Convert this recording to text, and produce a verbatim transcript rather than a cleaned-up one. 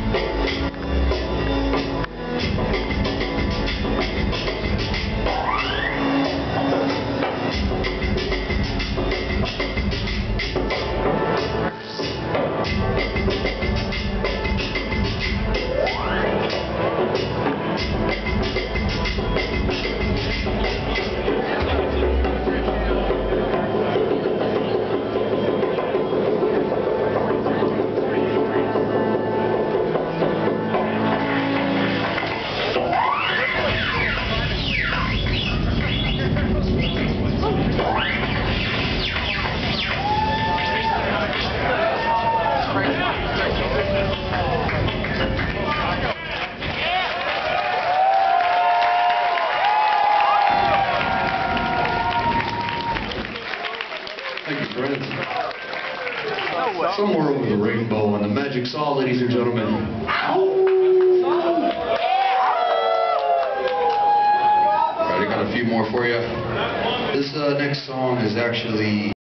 Thank you, friends. Somewhere over the rainbow and the magic saw, ladies and gentlemen. Alright, I got a few more for you. This uh, next song is actually